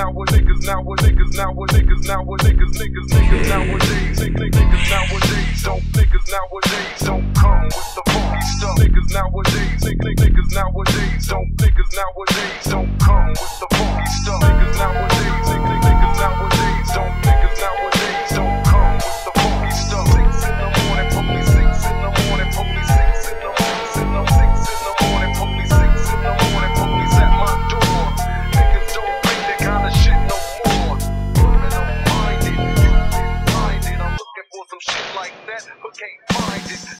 don't come with the funky stuff. Niggas nowadays don't come with the funky stuff. Niggas nowadays don't come with the funky stuff. 6 in the morning, police 6 in the morning, police 6 in the morning, 6 in the morning, police 6 in the morning, police at my door. Niggas don't think that kind of shit no more. And I'm minded, you didn't find it. I'm looking for some shit like that, but can't find it.